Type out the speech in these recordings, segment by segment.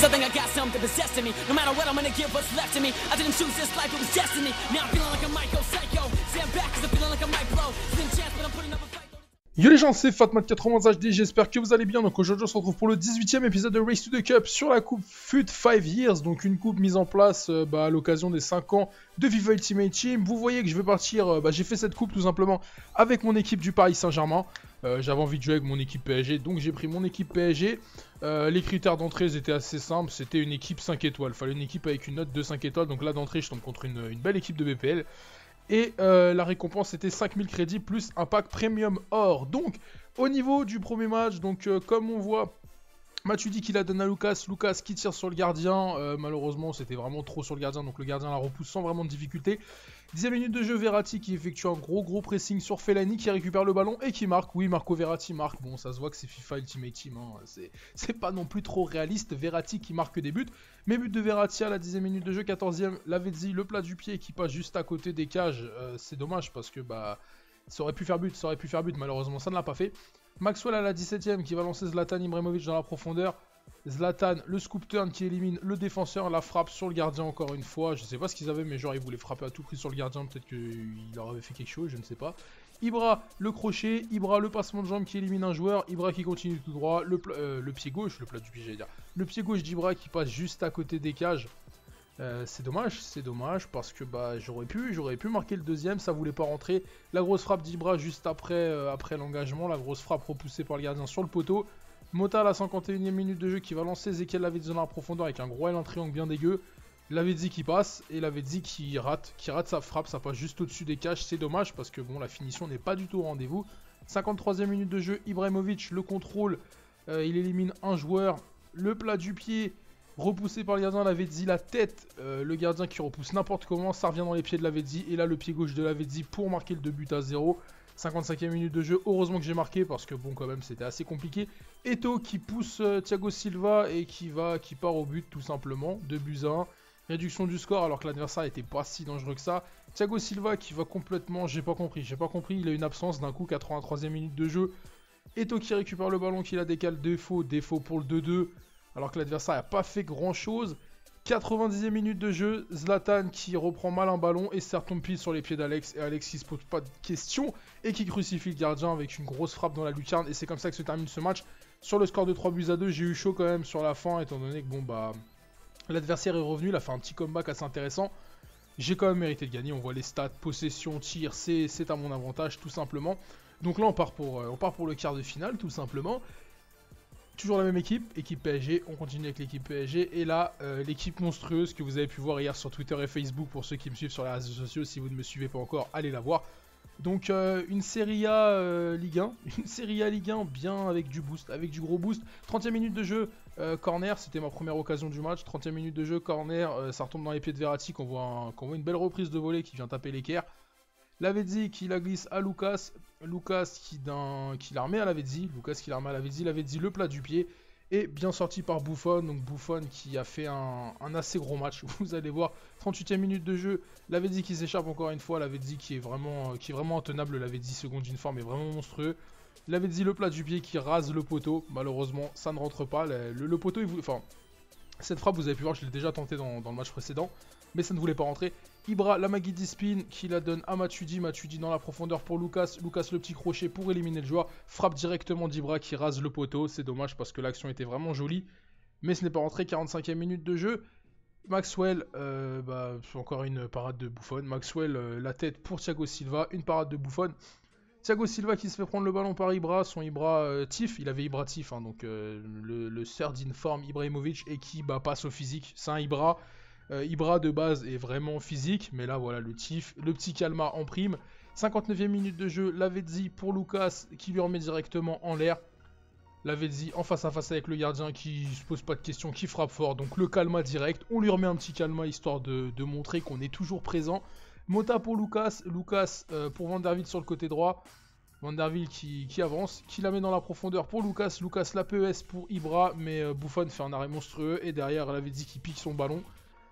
Cause I think I got something possessing me. No matter what, I'm gonna give what's left of me. I didn't choose this life, it was destiny. Now I'm feeling like a Michael Psycho. Stand back cause I'm feeling like I might blow. Slim chance, but I'm putting up a fight. Yo les gens, c'est Fatmat80 HD, j'espère que vous allez bien. Donc aujourd'hui on se retrouve pour le 18e épisode de Race to the Cup sur la coupe FUT 5 Years. Donc une coupe mise en place à l'occasion des 5 ans de FIFA Ultimate Team. Vous voyez que je vais partir, j'ai fait cette coupe tout simplement avec mon équipe du Paris Saint-Germain. J'avais envie de jouer avec mon équipe PSG, donc j'ai pris mon équipe PSG. Les critères d'entrée étaient assez simples, c'était une équipe 5 étoiles. Fallait une équipe avec une note de 5 étoiles, donc là d'entrée je tombe contre une belle équipe de BPL. Et la récompense c'était 5000 crédits plus un pack premium or. Donc au niveau du premier match, donc comme on voit, Matuidi qui la donne à Lucas, Lucas qui tire sur le gardien, malheureusement c'était vraiment trop sur le gardien, donc le gardien la repousse sans vraiment de difficulté. 10e minute de jeu, Verratti qui effectue un gros pressing sur Fellaini qui récupère le ballon et qui marque. Oui, Marco Verratti marque, bon ça se voit que c'est FIFA Ultimate Team, hein. C'est pas non plus trop réaliste, Verratti qui marque des buts. Mais but de Verratti à la 10e minute de jeu, 14e, Lavezzi, le plat du pied qui passe juste à côté des cages, c'est dommage parce que ça aurait pu faire but, malheureusement ça ne l'a pas fait. Maxwell à la 17e qui va lancer Zlatan Ibrahimovic dans la profondeur. Zlatan, le scoop turn qui élimine le défenseur, la frappe sur le gardien encore une fois. Je sais pas ce qu'ils avaient, mais genre ils voulaient frapper à tout prix sur le gardien, peut-être qu'il leur avait fait quelque chose, je ne sais pas. Ibra, le crochet, Ibra, le passement de jambe qui élimine un joueur, Ibra qui continue tout droit, le pied gauche, le plat du pied j'allais dire. Le pied gauche d'Ibra qui passe juste à côté des cages. C'est dommage parce que j'aurais pu marquer le deuxième, ça voulait pas rentrer. La grosse frappe d'Ibra juste après l'engagement, la grosse frappe repoussée par le gardien sur le poteau. Mota à la 51e minute de jeu qui va lancer Ezekiel Lavezzi dans la profondeur avec un gros L en triangle bien dégueu. Lavezzi qui passe et Lavezzi qui rate sa frappe, ça passe juste au-dessus des cages, c'est dommage parce que bon la finition n'est pas du tout au rendez-vous. 53e minute de jeu, Ibrahimovic le contrôle, il élimine un joueur, le plat du pied repoussé par le gardien, Lavezzi la tête, le gardien qui repousse n'importe comment, ça revient dans les pieds de Lavezzi et là le pied gauche de Lavezzi pour marquer le 2-0. 55e minute de jeu, heureusement que j'ai marqué parce que bon quand même c'était assez compliqué. Eto'o qui pousse Thiago Silva et qui part au but tout simplement, 2-1. Réduction du score alors que l'adversaire n'était pas si dangereux que ça. Thiago Silva qui va complètement, j'ai pas compris, il a une absence d'un coup, 83e minute de jeu. Eto'o qui récupère le ballon, qui la décale, défaut pour le 2-2 alors que l'adversaire n'a pas fait grand chose. 90e minute de jeu, Zlatan qui reprend mal un ballon et ça retombe pile sur les pieds d'Alex. Et Alex qui se pose pas de questions et qui crucifie le gardien avec une grosse frappe dans la lucarne. Et c'est comme ça que se termine ce match. Sur le score de 3-2, j'ai eu chaud quand même sur la fin étant donné que l'adversaire est revenu, il a fait un petit comeback assez intéressant. J'ai quand même mérité de gagner, on voit les stats, possession, tir, c'est à mon avantage tout simplement. Donc là on part pour le quart de finale tout simplement. Toujours la même équipe PSG, on continue avec l'équipe PSG et là l'équipe monstrueuse que vous avez pu voir hier sur Twitter et Facebook pour ceux qui me suivent sur les réseaux sociaux, si vous ne me suivez pas encore, allez la voir. Donc une Serie A Ligue 1, une Serie A Ligue 1 bien avec du boost, avec du gros boost. 30e minute de jeu, corner, c'était ma première occasion du match, 30e minute de jeu, corner, ça retombe dans les pieds de Verratti qu'on voit une belle reprise de volée qui vient taper l'équerre. Lavezzi qui la glisse à Lucas, Lucas qui la remet à Lavezzi, Lavezzi le plat du pied, et bien sorti par Buffon, donc Buffon qui a fait un assez gros match, vous allez voir, 38e minute de jeu, Lavezzi qui s'échappe encore une fois, Lavezzi qui est vraiment intenable, Lavezzi seconde d'une forme est vraiment monstrueux, Lavezzi le plat du pied qui rase le poteau, malheureusement ça ne rentre pas, le poteau, cette frappe vous avez pu voir, je l'ai déjà tenté dans le match précédent, mais ça ne voulait pas rentrer. Ibra, la Maguidi spin qui la donne à Matuidi, Matuidi dans la profondeur pour Lucas, Lucas le petit crochet pour éliminer le joueur, frappe directement d'Ibra qui rase le poteau, c'est dommage parce que l'action était vraiment jolie, mais ce n'est pas rentré, 45e minute de jeu. Maxwell, encore une parade de Buffon, Maxwell la tête pour Thiago Silva, une parade de Buffon. Thiago Silva qui se fait prendre le ballon par Ibra, son Ibra Tif, il avait Ibra Tif, hein, donc le third in form Ibrahimovic et qui passe au physique, c'est un Ibra. Ibra de base est vraiment physique, mais là voilà le Tif, le petit Calma en prime. 59e minute de jeu, Lavezzi pour Lucas qui lui remet directement en l'air. Lavezzi en face à face avec le gardien qui se pose pas de questions, qui frappe fort, donc le Calma direct. On lui remet un petit Calma histoire de montrer qu'on est toujours présent. Mota pour Lucas, Lucas pour Van der Wiel sur le côté droit. Van der Wiel qui avance, qui la met dans la profondeur pour Lucas. Lucas la PES pour Ibra, mais Buffon fait un arrêt monstrueux et derrière Lavezzi qui pique son ballon.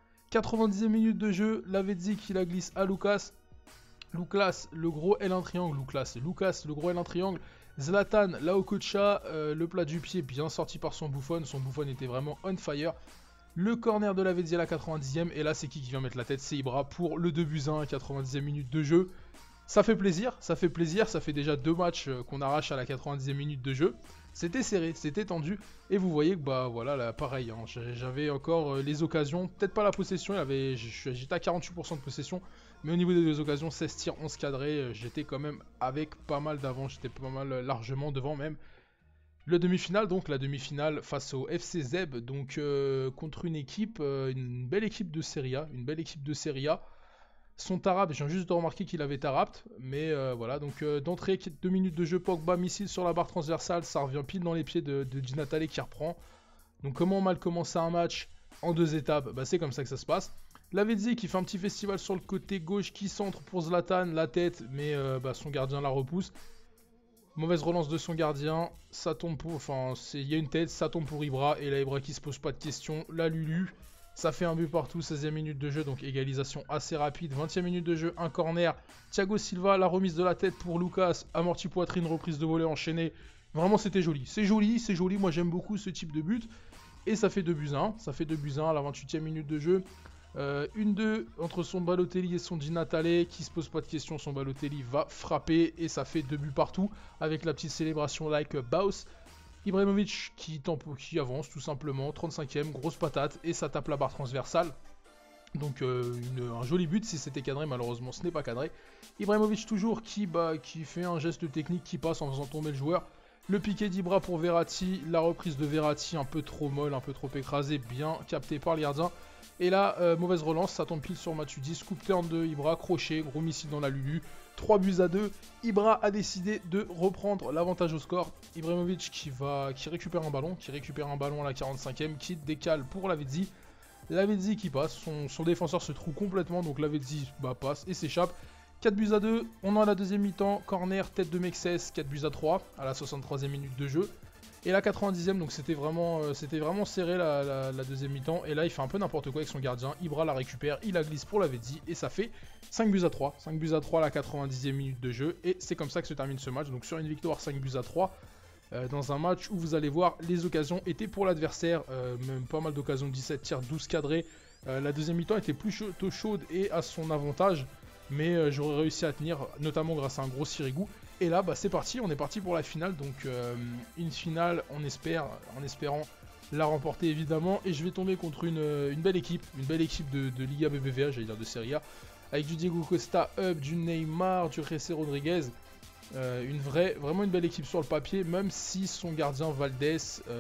90e minute de jeu, Lavezzi qui la glisse à Lucas. Lucas, le gros L1 triangle, Lucas, le gros L1 triangle. Zlatan, la Okocha, le plat du pied bien sorti par son Buffon était vraiment on fire. Le corner de Lavezzi à la 90e, et là c'est qui vient mettre la tête? C'est Ibra pour le 2-1 à 90e minute de jeu. Ça fait plaisir, ça fait déjà 2 matchs qu'on arrache à la 90e minute de jeu. C'était serré, c'était tendu, et vous voyez que bah voilà, là, pareil, hein, j'avais encore les occasions, peut-être pas la possession, j'étais à 48% de possession, mais au niveau des 2 occasions, 16 tirs, 11 cadrés, j'étais quand même avec pas mal d'avance, j'étais pas mal largement devant même. La demi-finale, donc la demi-finale face au FC Zeb, donc contre une équipe, une belle équipe de Serie A, Son Tarabt, je viens juste de remarquer qu'il avait Tarabt, mais voilà, donc d'entrée, 2 minutes de jeu, Pogba, missile sur la barre transversale, ça revient pile dans les pieds de Di Natale qui reprend. Donc comment mal commencer un match en 2 étapes? Bah c'est comme ça que ça se passe. Lavezzi qui fait un petit festival sur le côté gauche, qui centre pour Zlatan, la tête, mais son gardien la repousse. Mauvaise relance de son gardien, ça tombe pour... Enfin, il y a une tête, ça tombe pour Ibra, et là Ibra qui se pose pas de questions, la Lulu, ça fait un but partout, 16e minute de jeu, donc égalisation assez rapide, 20e minute de jeu, un corner, Thiago Silva, la remise de la tête pour Lucas, amorti poitrine, reprise de volée enchaînée, vraiment c'était joli, c'est joli, moi j'aime beaucoup ce type de but, et ça fait 2-1, à la 28e minute de jeu. 1-2 entre son Balotelli et son Di Natale qui se pose pas de questions, son Balotelli va frapper et ça fait 2 buts partout avec la petite célébration like Baus. Ibrahimovic qui avance tout simplement, 35e, grosse patate et ça tape la barre transversale. Donc un joli but si c'était cadré, malheureusement ce n'est pas cadré. Ibrahimovic toujours qui fait un geste technique qui passe en faisant tomber le joueur. Le piqué d'Ibra pour Verratti, la reprise de Verratti un peu trop molle, un peu trop écrasée, bien capté par le gardien. Et là, mauvaise relance, ça tombe pile sur Matuidi, scoop turn de Ibra, crochet, gros missile dans la Lulu, 3-2. Ibra a décidé de reprendre l'avantage au score. Ibrahimovic qui récupère un ballon, à la 45e, qui décale pour Lavezzi. Lavezzi qui passe, son défenseur se trouve complètement, donc Lavezzi passe et s'échappe. 4-2, on est à la deuxième mi-temps, corner, tête de Mexès, 4-3 à la 63e minute de jeu. Et la 90e, donc c'était vraiment serré la deuxième mi-temps. Et là, il fait un peu n'importe quoi avec son gardien. Ibra la récupère, il la glisse pour Lavezzi. Et ça fait 5-3. 5-3 à la 90e minute de jeu. Et c'est comme ça que se termine ce match. Donc sur une victoire, 5-3. Dans un match où vous allez voir, les occasions étaient pour l'adversaire. Même pas mal d'occasions, 17 tirs, 12 cadrés. La deuxième mi-temps était plus chaude et à son avantage. Mais j'aurais réussi à tenir, notamment grâce à un gros Sirigu. Et là, c'est parti, on est parti pour la finale. Donc une finale, en espérant la remporter évidemment. Et je vais tomber contre une belle équipe de Liga BBVA, j'allais dire de Serie A. Avec du Diego Costa, du Neymar, du José Rodriguez. Vraiment une belle équipe sur le papier, même si son gardien Valdés,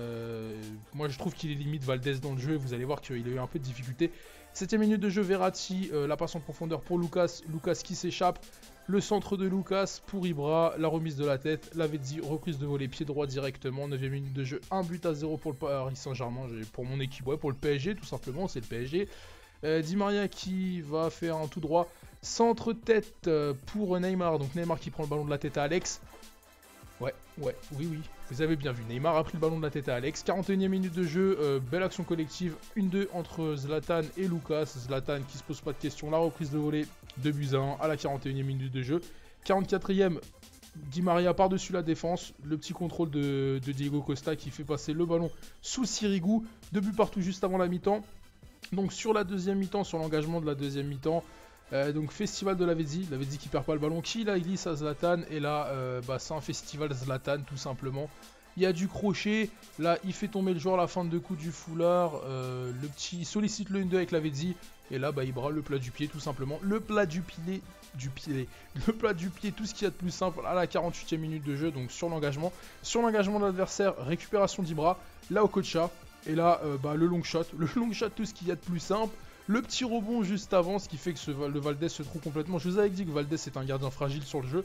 moi je trouve qu'il est limite Valdés dans le jeu, vous allez voir qu'il a eu un peu de difficulté. 7ème minute de jeu, Verratti, la passe en profondeur pour Lucas qui s'échappe, le centre de Lucas pour Ibra, la remise de la tête, Lavezzi, reprise de volée, pied droit directement, 9ème minute de jeu, 1-0 pour le Paris Saint-Germain, pour mon équipe, pour le PSG tout simplement, c'est le PSG. Di Maria qui va faire un tout droit centre tête pour Neymar, donc Neymar qui prend le ballon de la tête à Alex. Oui, vous avez bien vu, Neymar a pris le ballon de la tête à Alex. 41e minute de jeu, belle action collective, 1-2 entre Zlatan et Lucas. Zlatan qui se pose pas de questions, la reprise de volée, 2-1 à la 41e minute de jeu. 44e, Di Maria par-dessus la défense, le petit contrôle de Diego Costa qui fait passer le ballon sous Sirigu. 2 buts partout juste avant la mi-temps. Donc sur la deuxième mi-temps, sur l'engagement de la deuxième mi-temps, donc festival de Lavezzi qui perd pas le ballon, qui la glisse à Zlatan, et là c'est un festival Zlatan tout simplement. Il y a du crochet, là il fait tomber le joueur à la fin de 2 coups du foulard, le petit sollicite le 1-2 avec Lavezzi, et là Ibra le plat du pied tout simplement, le plat du pied, tout ce qu'il y a de plus simple à la 48e minute de jeu, donc sur l'engagement de l'adversaire, récupération d'Ibra, là au Okocha. Et là, le long shot, tout ce qu'il y a de plus simple. Le petit rebond juste avant, ce qui fait que le Valdés se trouve complètement. Je vous avais dit que Valdés est un gardien fragile sur le jeu.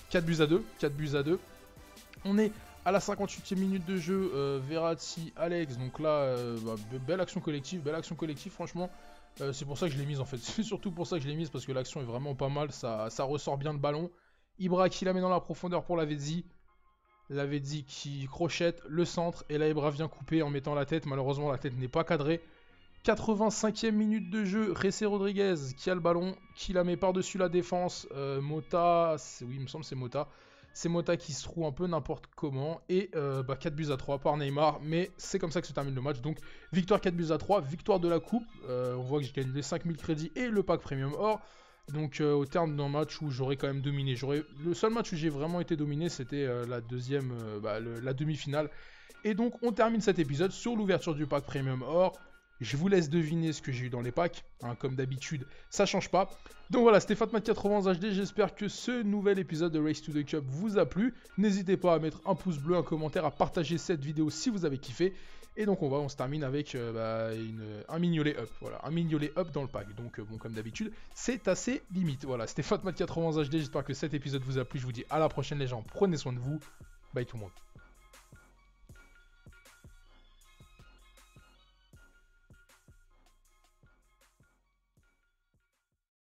4-2. On est à la 58e minute de jeu. Verratti, Alex. Donc là, belle action collective, franchement. C'est pour ça que je l'ai mise en fait. C'est surtout pour ça que je l'ai mise, parce que l'action est vraiment pas mal. Ça ressort bien le ballon. Ibra qui la met dans la profondeur pour Lavezzi. Lavezzi qui crochette le centre, et là Ibra vient couper en mettant la tête, malheureusement la tête n'est pas cadrée. 85e minute de jeu, José Rodriguez qui a le ballon, qui la met par-dessus la défense, Mota, oui il me semble c'est Mota, C'est Mota qui se trouve un peu n'importe comment. Et 4-3 par Neymar. Mais c'est comme ça que se termine le match. Donc victoire 4-3, victoire de la coupe. On voit que je gagne les 5000 crédits et le pack premium or. Donc au terme d'un match où j'aurais quand même dominé. Le seul match où j'ai vraiment été dominé, c'était la demi-finale. Et donc on termine cet épisode sur l'ouverture du pack premium or. Je vous laisse deviner ce que j'ai eu dans les packs, hein, comme d'habitude, ça change pas. Donc voilà, c'était Fatmat80 HD, j'espère que ce nouvel épisode de Race to the Cup vous a plu. N'hésitez pas à mettre un pouce bleu, un commentaire, à partager cette vidéo si vous avez kiffé. Et donc on se termine avec un mignolet up, voilà, un mignolet up dans le pack. Donc bon, comme d'habitude, c'est assez limite. Voilà, c'était Fatmat80 HD, j'espère que cet épisode vous a plu. Je vous dis à la prochaine les gens, prenez soin de vous, bye tout le monde.